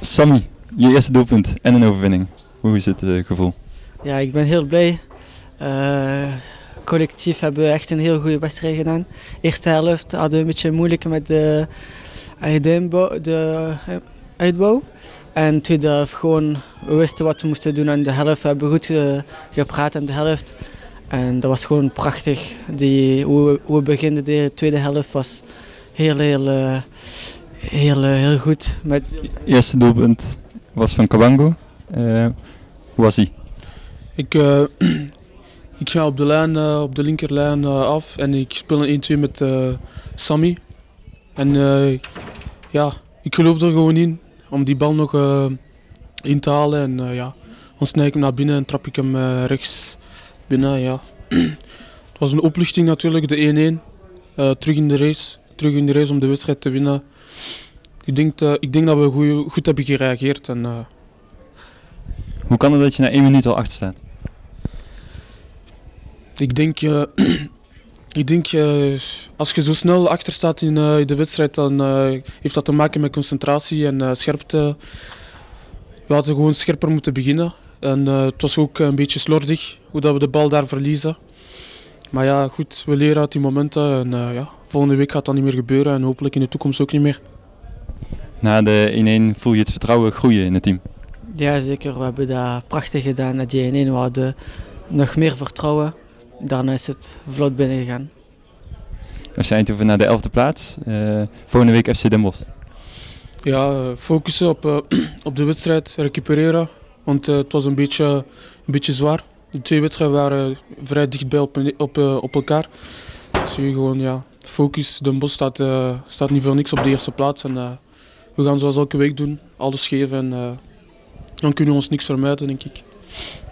Sammy, je eerste doelpunt en een overwinning. Hoe is het gevoel? Ja, ik ben heel blij. Collectief hebben we echt een heel goede wedstrijd gedaan. Eerste helft hadden we een beetje moeilijk met de uitbouw. En tweede helft gewoon, we wisten wat we moesten doen aan de helft. We hebben goed gepraat aan de helft. En dat was gewoon prachtig. Hoe we beginnen de tweede helft was heel goed. Het eerste doelpunt was van Kabango. Hoe was hij? Ik ga op de linkerlijn af en ik speel een 1-2 met Sammy. En ja, ik geloof er gewoon in om die bal nog in te halen. En ja, dan snij ik hem naar binnen en trap ik hem rechts binnen. Ja. Het was een opluchting natuurlijk, de 1-1. Terug in de race om de wedstrijd te winnen. Ik denk dat we goed hebben gereageerd. En, Hoe kan het dat je na 1 minuut al achter staat? Ik denk als je zo snel achter staat in de wedstrijd, dan heeft dat te maken met concentratie en scherpte. We hadden gewoon scherper moeten beginnen. En het was ook een beetje slordig hoe dat we de bal daar verliezen. Maar ja, goed, we leren uit die momenten. En ja, volgende week gaat dat niet meer gebeuren en hopelijk in de toekomst ook niet meer. Na de 1-1 voel je het vertrouwen groeien in het team? Ja, zeker. We hebben dat prachtig gedaan met die 1-1. We hadden nog meer vertrouwen. Daarna is het vlot binnengegaan. We zijn Eindhoven naar de 11e plaats. Volgende week FC Den Bosch. Ja, focussen op de wedstrijd, recupereren. Want het was een beetje zwaar. De 2 wedstrijden waren vrij dichtbij op elkaar. Dus gewoon ja, focus. Den Bosch staat niet voor niks op de eerste plaats. En, we gaan zoals elke week doen, alles geven. En dan kunnen we ons niks vermijden, denk ik.